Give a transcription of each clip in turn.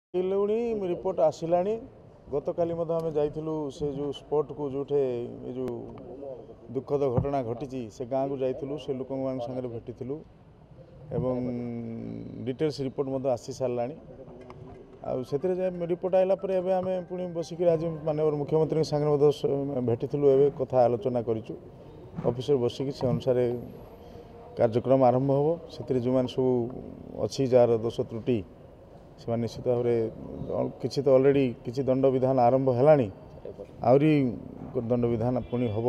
Report आसला गत काली आम जाइलु से जो स्पॉट को जो जो दुखद घटना घटी से गाँव को जाइलु से लोक सागर भेटी एवं डिटेल्स रिपोर्ट आसी सारा से रिपोर्ट आइला आम पुणी बसिक आज माननीय मुख्यमंत्री सागर भेटी कथा आलोचना करूँ ऑफिस बसिक से अनुसार कार्यक्रम आरंभ हो से जो मैंने सब अच्छी जार दोष त्रुटि से निश्चित भाव में किसी तो ऑलरेडी किसी दंड विधान आरंभ है आहरी दंड विधान पुणी हम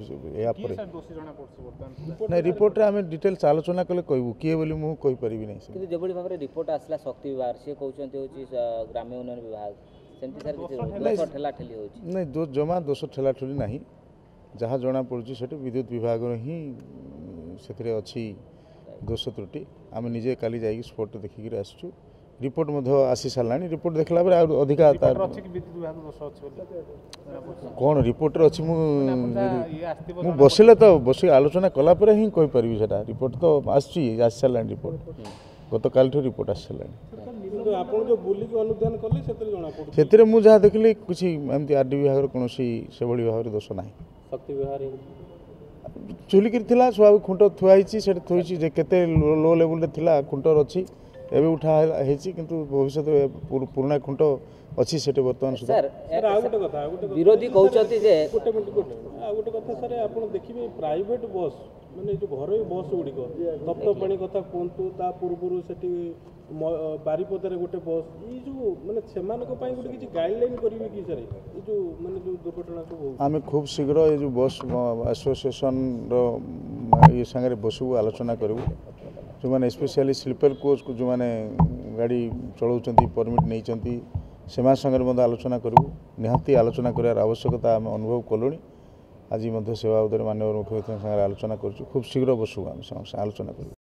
ना रिपोर्ट आम डिटेल्स आलोचना कले कहूँ किए बोली मुझे कहीपरि नहीं जो भाव में रिपोर्ट आसला शक्ति विभाग सी कहते ग्राम्य उन्नयन विभाग नहीं जमा दोष ठेलाठुली ना जहाँ जना पड़ी से विद्युत विभाग ही से अच्छी दोष त्रुटि आम निजे काली जा स्पॉट देखिक आसचु रिपोर्ट आसी सारा रिपोर्ट देखला अधिका कौन रिपोर्टर अच्छी बसिले तो बस आलोचना कलापर ही कहीपरि रिपोर्ट तो आसी सारा रिपोर्ट गत काल रिपोर्ट आसी सारा मुझे जहाँ देखिली किसी एमती आरडी विभाग कौन से भाव में दोष ना चुलिक स्वाभाविक खुंट थुआई थोड़ी केते लो लेवल थी खुंटर अच्छी एवं उठा किंतु भविष्य पुराना खुंट अच्छी से बर्तमान विरोधी कहते गोटे कथा सर आप देखिए प्राइवेट बस माने जो घर बस गुड़िक तप्तपाणी कथा कहतु ता पूर्व से बारिपदार गोटे बस ये जो माने से गोटे किसी गाइडलाइन करेंगे कि सर ये जो माने जो दुर्घटना को आम खूब शीघ्र ये जो बस एसोसिएशन ये सांगे बसू आलोचना करूँ जो मैंने स्पेशली स्लीपर कोच को जो मैंने गाड़ी चलाऊँ परमिट नहीं से आलोचना करूँ निहाती आलोचना करार आवश्यकता आम अनुभव कलुँ आज से बाबद माननीय मुख्यमंत्री आलोचना करूँ खूब शीघ्र बसू आम आलोचना करूँ।